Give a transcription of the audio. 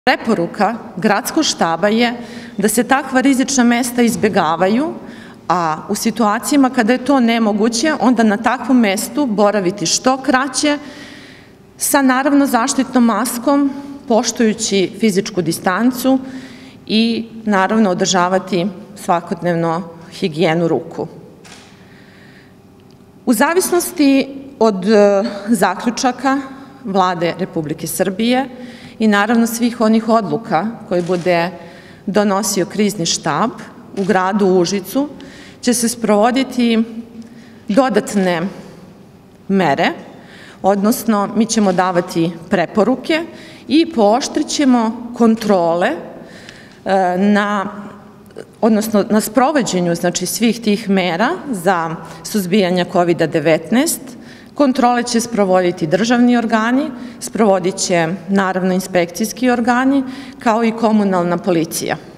Preporuka gradskog štaba je da se takva rizična mesta izbegavaju, a u situacijama kada je to nemoguće, onda na takvom mestu boraviti što kraće, sa naravno zaštitnom maskom, poštujući fizičku distancu i naravno održavati svakodnevno higijenu ruku. U zavisnosti od zaključaka Vlade Republike Srbije i naravno svih onih odluka koje bude donosio krizni štab, u gradu Užicu će se sprovoditi dodatne mere, odnosno mi ćemo davati preporuke i pooštrićemo kontrole na sprovođenju svih tih mera za suzbijanje COVID-19. Kontrole će sprovoditi državni organi, sprovodit će naravno inspekcijski organi, kao i komunalna policija.